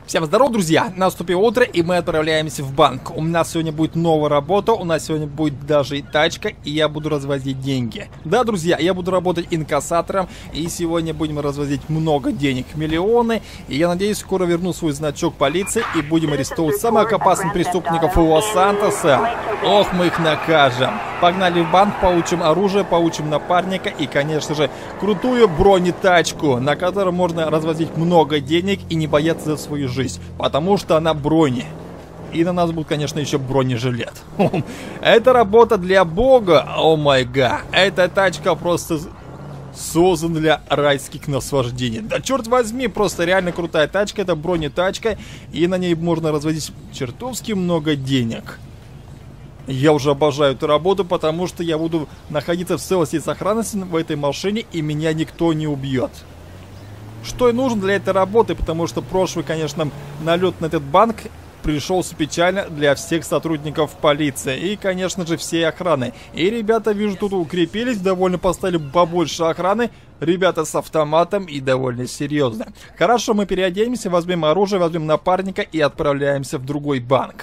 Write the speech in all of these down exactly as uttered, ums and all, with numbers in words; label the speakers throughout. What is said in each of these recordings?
Speaker 1: Всем здорова, друзья! Наступило утро, и мы отправляемся в банк. У нас сегодня будет новая работа, у нас сегодня будет даже и тачка, и я буду развозить деньги. Да, друзья, я буду работать инкассатором, и сегодня будем развозить много денег, миллионы. И я надеюсь, скоро верну свой значок полиции, и будем арестовывать самых опасных преступников Лос-Сантоса. Ох, мы их накажем. Погнали в банк, получим оружие, получим напарника и, конечно же, крутую бронетачку, на которой можно развозить много денег и не бояться за свою жизнь. Потому что она брони. И на нас будет, конечно, еще бронежилет. Это работа для бога. О май гад. Эта тачка просто создана для райских наслаждений. Да черт возьми, просто реально крутая тачка. Это бронетачка. И на ней можно развозить чертовски много денег. Я уже обожаю эту работу, потому что я буду находиться в целости и сохранности в этой машине, и меня никто не убьет. Что и нужно для этой работы, потому что прошлый, конечно, налет на этот банк пришелся печально для всех сотрудников полиции и, конечно же, всей охраны. И ребята, вижу, тут укрепились, довольно поставили побольше охраны. Ребята с автоматом и довольно серьезно. Хорошо, мы переоденемся, возьмем оружие, возьмем напарника и отправляемся в другой банк.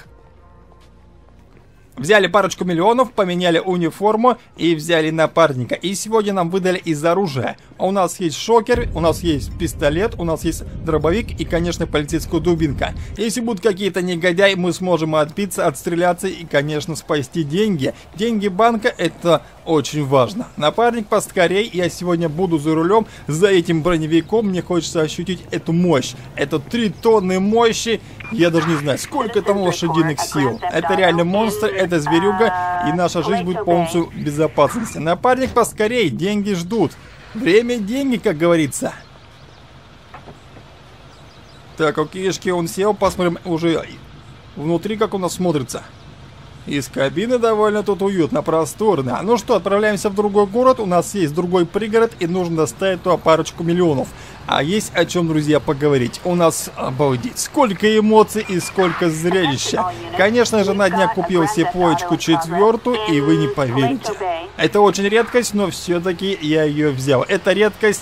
Speaker 1: Взяли парочку миллионов, поменяли униформу и взяли напарника. И сегодня нам выдали из оружия. У нас есть шокер, у нас есть пистолет, у нас есть дробовик и, конечно, полицейская дубинка. Если будут какие-то негодяи, мы сможем отбиться, отстреляться и, конечно, спасти деньги. Деньги банка — это очень важно. Напарник, поскорей, я сегодня буду за рулем, за этим броневиком. Мне хочется ощутить эту мощь. Это три тонны мощи. Я даже не знаю, сколько там лошадиных сил. Это реально монстр, это зверюга, и наша жизнь будет полностью в безопасности. Напарник, поскорей, деньги ждут. Время — деньги, как говорится. Так, окейшки, он сел, посмотрим уже внутри, как у нас смотрится. Из кабины довольно тут уютно, просторно. Ну что, отправляемся в другой город, у нас есть другой пригород, и нужно доставить туда парочку миллионов. А есть о чем, друзья, поговорить. У нас, обалдеть, сколько эмоций и сколько зрелища. Конечно же, на днях купил себе плоечку четвертую, и вы не поверите. Это очень редкость, но все-таки я ее взял. Это редкость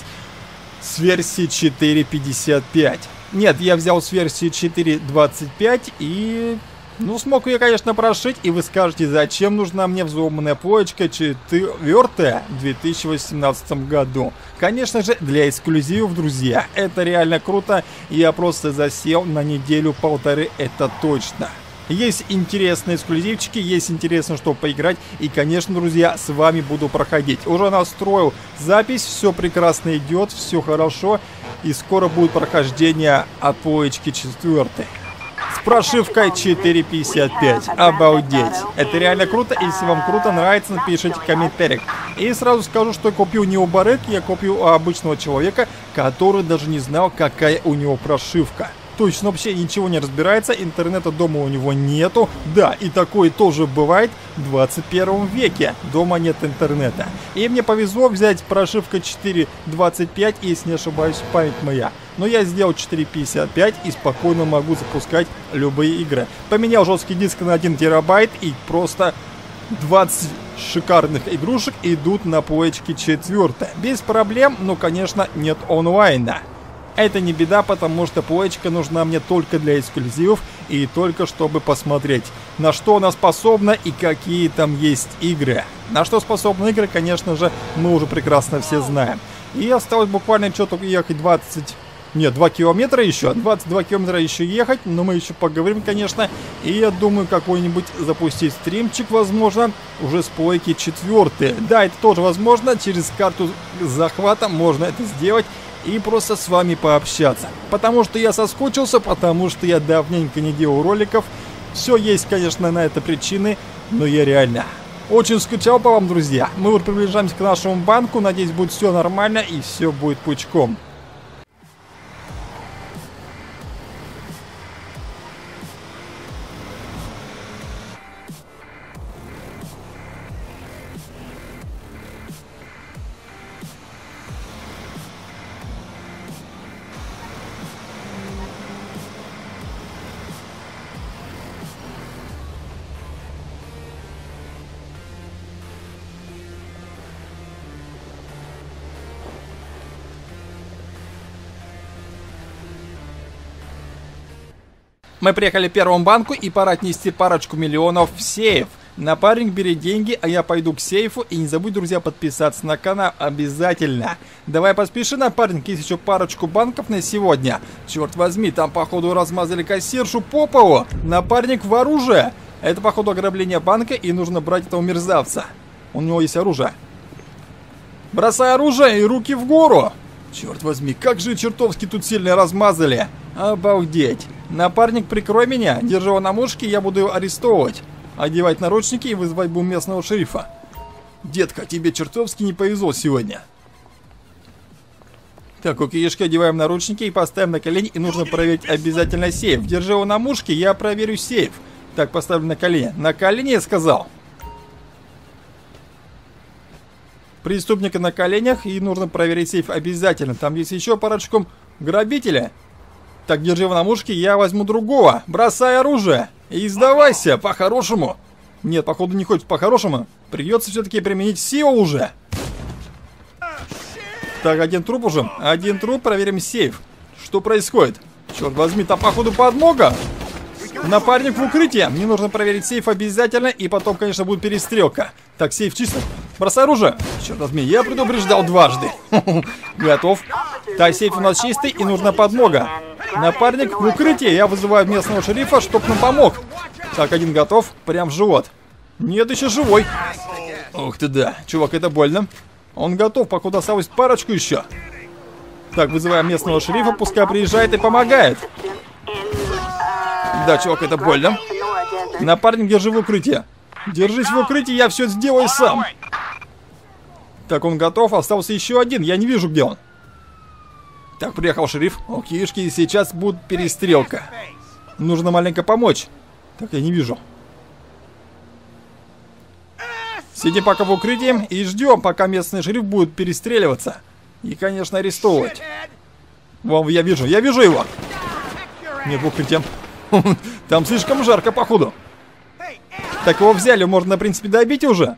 Speaker 1: с версии четыре пятьдесят пять. Нет, я взял с версии четыре двадцать пять и... Ну, смог ее, конечно, прошить, и вы скажете, зачем нужна мне взломанная плоечка четвертая в две тысячи восемнадцатом году. Конечно же, для эксклюзивов, друзья. Это реально круто, я просто засел на неделю-полторы, это точно. Есть интересные эксклюзивчики, есть интересно, что поиграть, и, конечно, друзья, с вами буду проходить. Уже настроил запись, все прекрасно идет, все хорошо, и скоро будет прохождение от плоечки четвертой. С прошивкой четыре пятьдесят пять. Обалдеть. Это реально круто. Если вам круто, нравится, напишите комментарий. И сразу скажу, что я купил не у барыг, я купил у обычного человека, который даже не знал, какая у него прошивка. То есть он вообще ничего не разбирается, интернета дома у него нету. Да, и такое тоже бывает в двадцать первом веке. Дома нет интернета. И мне повезло взять прошивка четыре двадцать пять, если не ошибаюсь, память моя. Но я сделал четыре пятьдесят пять и спокойно могу запускать любые игры. Поменял жесткий диск на один терабайт, и просто двадцать шикарных игрушек идут на плоечке четвертой. Без проблем, но, конечно, нет онлайна. Это не беда, потому что плоечка нужна мне только для эксклюзивов и только чтобы посмотреть, на что она способна и какие там есть игры. На что способны игры, конечно же, мы уже прекрасно все знаем. И осталось буквально что-то ехать двадцать... Нет, два километра еще, двадцать два километра еще ехать, но мы еще поговорим, конечно. И я думаю, какой-нибудь запустить стримчик, возможно, уже с плойки четвертой. Да, это тоже возможно, через карту захвата можно это сделать. И просто с вами пообщаться. Потому что я соскучился, потому что я давненько не делал роликов. Все есть, конечно, на это причины, но я реально очень скучал по вам, друзья. Мы уже приближаемся к нашему банку, надеюсь, будет все нормально и все будет пучком. Мы приехали к первому банку и пора отнести парочку миллионов в сейф. Напарник, бери деньги, а я пойду к сейфу. И не забудь, друзья, подписаться на канал обязательно. Давай поспеши, напарник, есть еще парочку банков на сегодня. Черт возьми, там походу размазали кассиршу Попову. Напарник в оружие. Это походу ограбление банка, и нужно брать этого мерзавца. У него есть оружие. Бросай оружие и руки в гору. Черт возьми, как же чертовски тут сильно размазали. Обалдеть. Напарник, прикрой меня, держи его на мушке, я буду его арестовывать. Одевать наручники и вызывать бум местного шерифа. Детка, тебе чертовски не повезло сегодня. Так, у Киешки одеваем наручники и поставим на колени. И нужно проверить обязательно сейф. Держи его на мушке, я проверю сейф. Так, поставлю на колени. На колени я сказал. Преступника на коленях. И нужно проверить сейф обязательно. Там есть еще парочку грабителя. Так, держи его на мушке, я возьму другого. Бросай оружие. И сдавайся, по-хорошему. Нет, походу не хочет по-хорошему. Придется все-таки применить силу уже. Так, один труп уже. Один труп, проверим сейф. Что происходит? Черт возьми, там походу подмога. Напарник в укрытии. Мне нужно проверить сейф обязательно. И потом, конечно, будет перестрелка. Так, сейф чисто. Бросай оружие. Черт возьми, я предупреждал дважды. Готов. Так, сейф у нас чистый и нужна подмога. Напарник в укрытии. Я вызываю местного шерифа, чтоб нам помог. Так, один готов. Прям в живот. Нет, еще живой. Ух ты, да. Чувак, это больно. Он готов, походу осталось парочку еще. Так, вызываем местного шерифа. Пускай приезжает и помогает. Да, чувак, это больно. Напарник, держи в укрытии. Держись в укрытии, я все сделаю сам. Так, он готов. Остался еще один. Я не вижу, где он. Так, приехал шериф. Окейшки, сейчас будет перестрелка. Нужно маленько помочь. Так, я не вижу. Сидим пока в укрытии и ждем, пока местный шериф будет перестреливаться. И, конечно, арестовывать. Вон, я вижу, я вижу его. Нет, в укрытии. Там слишком жарко, походу. Так, его взяли, можно, в принципе, добить уже.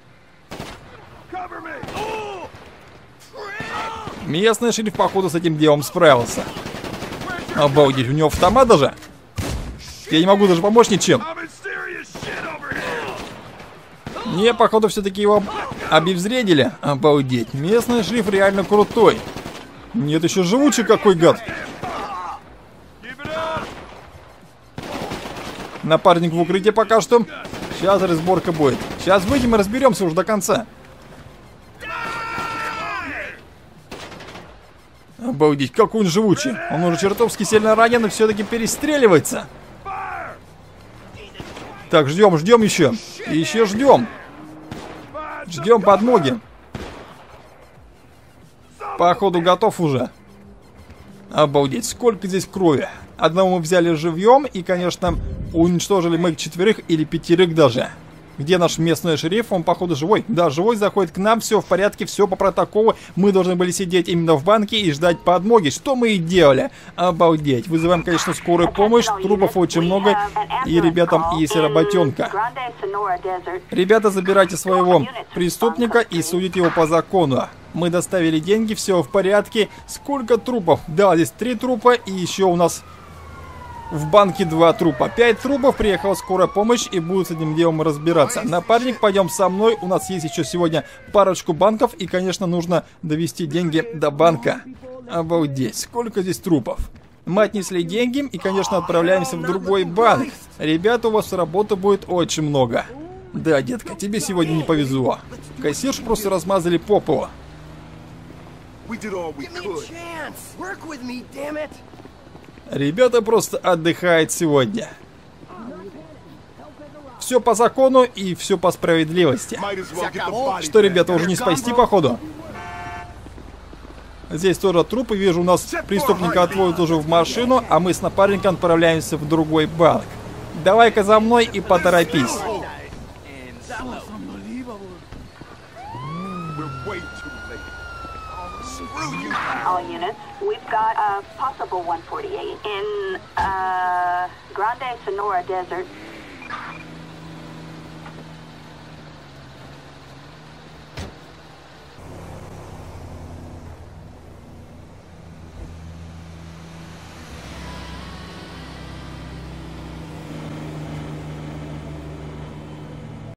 Speaker 1: Местный шериф, походу, с этим делом справился. Обалдеть, у него автомат даже. Я не могу даже помочь ничем. Не, походу, все-таки его обезвредили. Обалдеть, местный шериф реально крутой. Нет, еще живучий какой гад. Напарник в укрытии пока что. Сейчас разборка будет. Сейчас выйдем и разберемся уже до конца. Обалдеть, какой он живучий. Он уже чертовски сильно ранен и все-таки перестреливается. Так, ждем, ждем еще. И еще ждем. Ждем подмоги. Походу готов уже. Обалдеть, сколько здесь крови. Одного мы взяли живьем и, конечно, уничтожили мы четверых или пятерых даже. Где наш местный шериф? Он, походу, живой. Да, живой, заходит к нам, все в порядке, все по протоколу. Мы должны были сидеть именно в банке и ждать подмоги. Что мы и делали. Обалдеть. Вызываем, конечно, скорую помощь. Трупов очень много. И ребятам есть работенка. Ребята, забирайте своего преступника и судите его по закону. Мы доставили деньги, все в порядке. Сколько трупов? Да, здесь три трупа и еще у нас... В банке два трупа. Пять трупов, приехала скорая помощь и будут с этим делом разбираться. Напарник, пойдем со мной. У нас есть еще сегодня парочку банков. И, конечно, нужно довести деньги до банка. Обалдеть, сколько здесь трупов. Мы отнесли деньги и, конечно, отправляемся в другой банк. Ребята, у вас работы будет очень много. Да, детка, тебе сегодня не повезло. Кассирш просто размазали по полу. Ребята просто отдыхают сегодня. Все по закону и все по справедливости. Что, ребята, уже не спасти, походу? Здесь тоже трупы. Вижу, у нас преступника отводят уже в машину, а мы с напарником отправляемся в другой банк. Давай-ка за мной и поторопись.
Speaker 2: All units, we've got a possible one forty-eight in uh, Grande Sonora Desert.